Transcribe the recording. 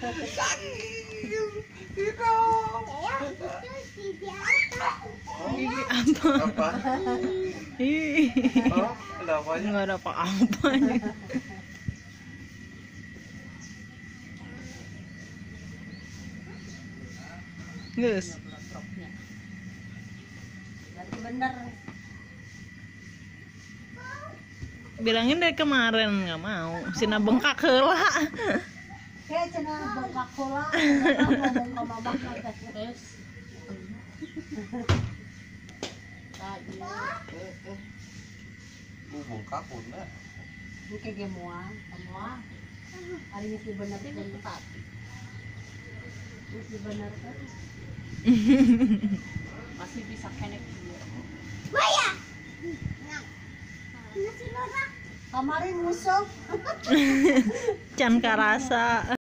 Apa? Ih, Oh, ada apanya? nggak ada apa-apanya. Gus, Berarti bener. bilangin dari kemarin nggak mau. Sina bengkak heula. Kayak cenah bengkak heula, ngomong ka mamah terus. Tadi. Bungkak udah. Ini kayak semua. Hari ini sih bener bentar. Ini bener kan? Masih bisa connect dia. Maya. Kemarin musuh. Can karasa.